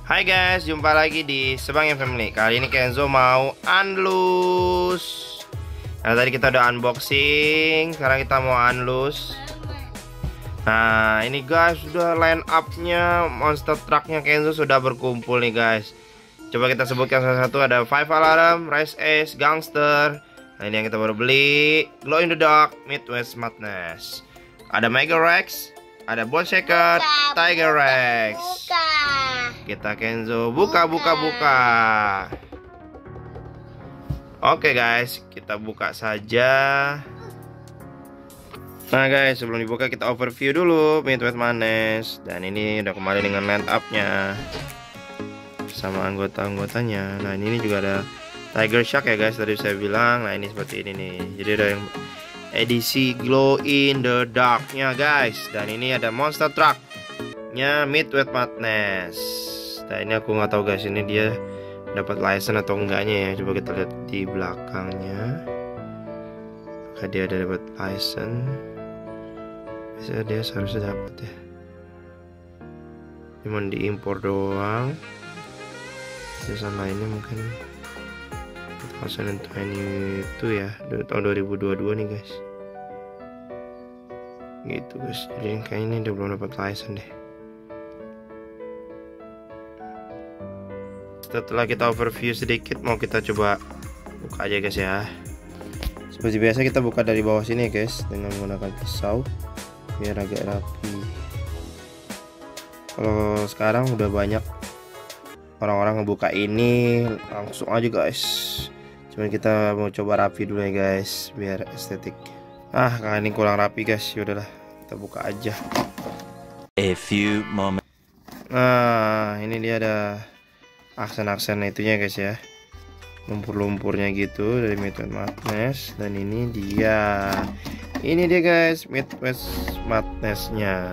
Hai guys, jumpa lagi di Sebangnya Family. Kali ini Kenzo mau unloose. Nah, tadi kita udah unboxing, sekarang kita mau unloose. Nah, ini guys, sudah line up-nya monster truck-nya Kenzo sudah berkumpul nih guys. Coba kita sebutkan salah satu, ada Five Alarm, Race Ace, Gangster. Nah, ini yang kita baru beli, Glow in the Dark, Midwest Madness. Ada Mega Rex, ada Bone Shaker, Tiger Rex. Kita Kenzo buka. Oke guys, kita buka saja. Nah guys, sebelum dibuka kita overview dulu Midwest Madness. Dan ini udah kembali dengan line up-nya sama anggota-anggotanya. Nah ini juga ada Tiger Shark ya guys, tadi saya bilang. Nah ini seperti ini nih. Jadi ada yang edisi Glow in the Dark-nya guys. Dan ini ada Monster Truck-nya Midwest Madness. Nah ini aku nggak tahu guys, ini dia dapat license atau enggaknya ya. Coba kita lihat di belakangnya. Apakah dia ada dapat license? Biasanya dia seharusnya dapat ya. Cuman diimpor doang. License lainnya mungkin 2020 itu ya, tahun 2022 nih guys. Gitu guys. Jadi kayaknya ini udah belum dapat license deh. Setelah kita overview sedikit, mau kita coba buka aja guys ya. Seperti biasa kita buka dari bawah sini ya guys, dengan menggunakan pisau biar agak rapi. Kalau sekarang udah banyak orang-orang ngebuka ini langsung aja guys. Cuman kita mau coba rapi dulu ya guys, biar estetik. Kali ini kurang rapi guys, yaudahlah kita buka aja. A few moments. Nah ini dia ada aksen-aksen itunya guys ya, lumpur-lumpurnya gitu dari Midwest Madness. Dan ini dia guys, Midwest Madness-nya.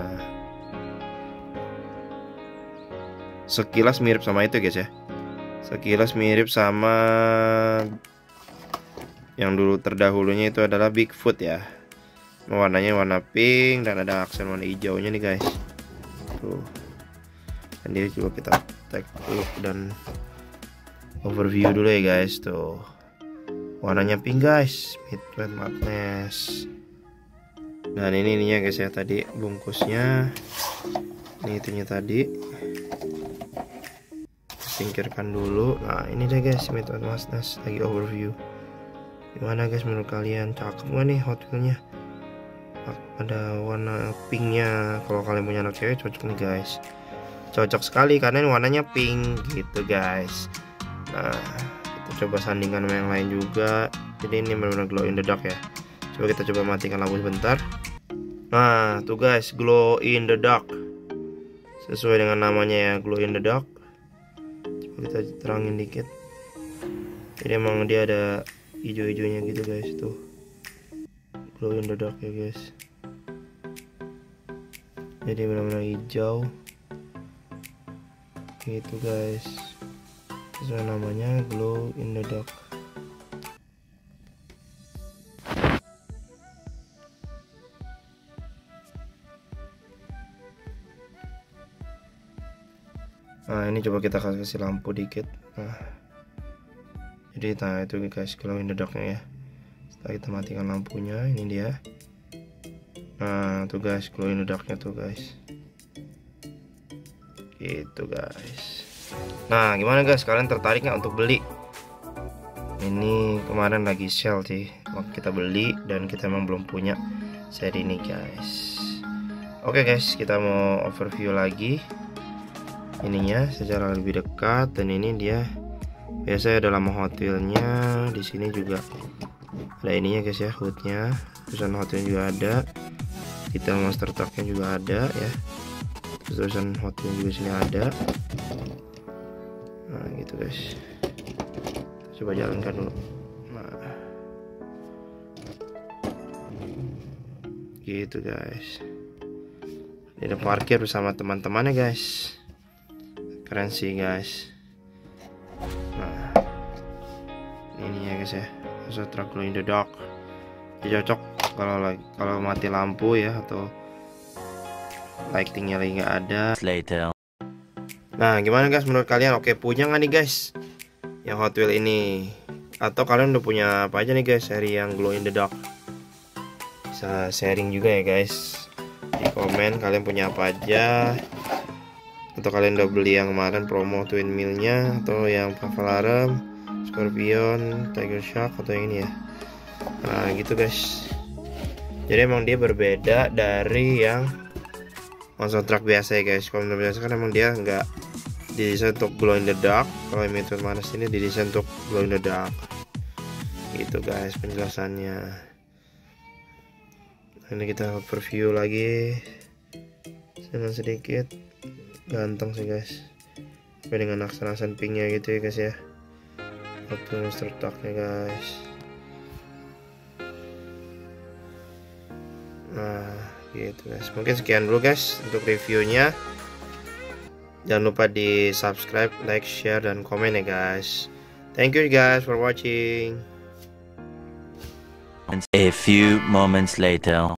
Sekilas mirip sama itu guys ya, sekilas mirip sama yang dulu terdahulunya, itu adalah Bigfoot ya. Warnanya warna pink dan ada aksen warna hijaunya nih guys. Tuh. Dan dia coba kita take look dan overview dulu ya guys. Tuh warnanya pink guys, Midwest Madness. Dan ininya guys ya, tadi bungkusnya. Ini itunya tadi, singkirkan dulu. Nah ini deh guys, Midwest Madness lagi overview. Gimana guys menurut kalian, cakep gak nih Hot Wheels-nya? Ada warna pinknya. Kalau kalian punya anak cewek cocok nih guys, cocok sekali karena warnanya pink gitu guys. Nah kita coba sandingkan sama yang lain juga. Jadi ini benar-benar glow in the dark ya. Coba kita coba matikan lampu sebentar. Nah tuh guys, glow in the dark, sesuai dengan namanya ya, glow in the dark. Coba kita terangin dikit. Jadi emang dia ada hijau-hijaunya gitu guys. Tuh glow in the dark ya guys. Jadi benar-benar hijau gitu guys, sesuai namanya glow in the dark. Nah ini coba kita kasih lampu dikit. Jadi itu guys glow in the darknya ya. Setelah kita matikan lampunya, ini dia. Nah tuh guys glow in the darknya tuh guys, gitu guys. Nah gimana guys, kalian tertarik nggak untuk beli? Ini kemarin lagi sale sih, waktu kita beli, dan kita emang belum punya seri ini guys. Oke guys, kita mau overview lagi ininya secara lebih dekat. Dan ini dia, biasa ada lama Hot Wheels-nya. Di sini juga ada ininya guys ya, hoodnya, tulisan Hot Wheels juga ada, detail monster truck-nya juga ada ya, tulisan Hot Wheels juga sini ada. Nah gitu guys, coba jalankan dulu. Nah gitu guys, ini ada parkir bersama teman-temannya guys, keren sih guys. Nah ini ya guys ya, monster truck glow in the dark. Dia cocok kalau mati lampu ya, atau lightingnya lagi nggak ada. Later. Nah, gimana guys menurut kalian? Oke, punya nggak nih guys yang Hot Wheels ini? Atau kalian udah punya apa aja nih guys seri yang glow in the dark? Bisa sharing juga ya guys di komen kalian punya apa aja, atau kalian udah beli yang kemarin promo Twin Mill-nya, atau yang Pavalarem, Scorpion, Tiger Shark, atau yang ini ya. Nah gitu guys, jadi emang dia berbeda dari yang monster truck biasa ya guys. Kalau biasa kan emang dia nggak didesain untuk glow in the dark. Kalau Meteor Manas ini didesain untuk glow in the dark gitu guys penjelasannya. Ini kita preview lagi dengan sedikit. Ganteng sih guys, tapi dengan aksen-aksen pinknya gitu ya guys ya, waktu monster trucknya guys. Nah gitu guys, mungkin sekian dulu guys untuk reviewnya. Jangan lupa di subscribe, like, share, dan komen ya guys. Thank you guys for watching. A few moments later.